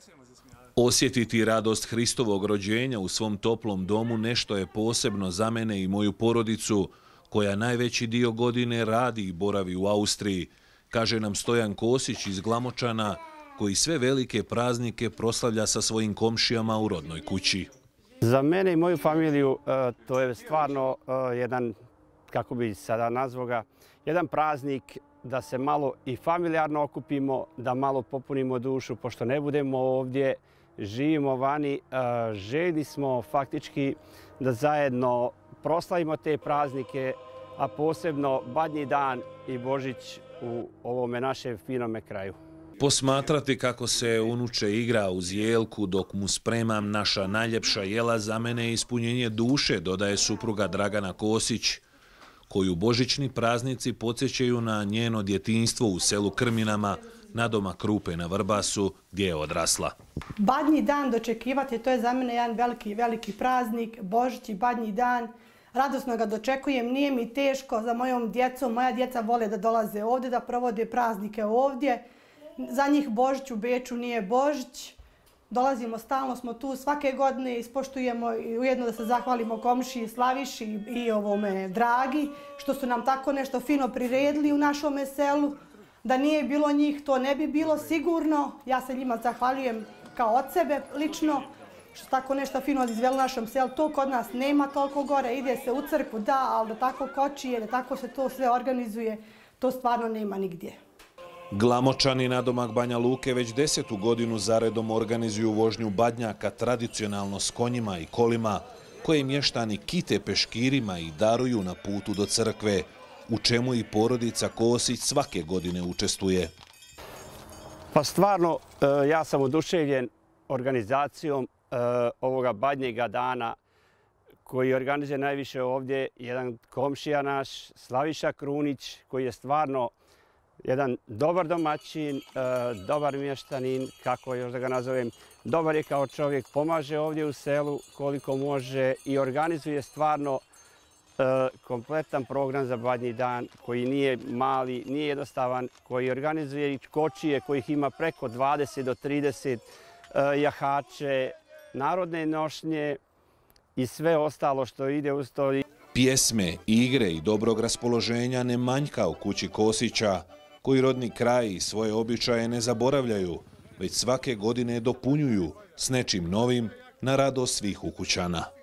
Osjetiti radost Hristovog rođenja u svom toplom domu nešto je posebno za mene i moju porodicu, koja najveći dio godine radi i boravi u Austriji, kaže nam Stojan Kosić iz Glamočana, koji sve velike praznike proslavlja sa svojim komšijama u rodnoj kući. Za mene i moju familiju to je stvarno jedan, kako bi sada nazvao ga, jedan praznik da se malo i familijarno okupimo, da malo popunimo dušu, pošto ne budemo ovdje, živimo vani, željeli smo faktički da zajedno proslavimo te praznike, a posebno Badnji dan i Božić u ovome našem finome kraju. Posmatrati kako se unuče igra uz jelku dok mu spremam naša najljepša jela za mene je ispunjenje duše, dodaje supruga Dragana Kosić, koju božićni praznici podsjećaju na njeno djetinjstvo u selu Krminama, nadomak Krupe na Vrbasu, gdje je odrasla. Badnji dan dočekivati, to je za mene jedan veliki praznik, Božić i Badnji dan. Radosno ga dočekujem, nije mi teško za mojom djecom. Moja djeca vole da dolaze ovdje, da provode praznike ovdje. Za njih Božić u Beču nije Božić. Dolazimo, stalno smo tu svake godine, ispoštujemo i ujedno da se zahvalimo komšiji Slaviši i ovome Dragi, što su nam tako nešto fino priredili u našome selu. Da nije bilo njih, to ne bi bilo sigurno. Ja se njima zahvaljujem kao od sebe lično, što tako nešto fino izveli u našem selu. To kod nas nema toliko gore, ide se u crkvu, da, ali da tako kočije, da tako se to sve organizuje, to stvarno nema nigdje. Glamočani nadomak Banja Luke već 10. godinu zaredom organizuju vožnju badnjaka tradicionalno s konjima i kolima, koje mještani kite peškirima i daruju na putu do crkve, u čemu i porodica Kosić svake godine učestvuje. Pa stvarno, ja sam oduševljen organizacijom ovoga Badnjega dana koji organizuje najviše ovdje jedan komšija naš, Slaviša Krunić, koji je stvarno jedan dobar domaćin, dobar mještanin, kako još da ga nazovem, dobar je kao čovjek, pomaže ovdje u selu koliko može i organizuje stvarno kompletan program za Badnji dan koji nije mali, nije jednostavan, koji organizuje i kočije kojih ima preko 20 do 30, jahače, narodne nošnje i sve ostalo što ide uz to. Pjesme, igre i dobrog raspoloženja ne manjka u kući Kosića, koji rodni kraj i svoje običaje ne zaboravljaju, već svake godine dopunjuju s nečim novim na radost svih ukućana.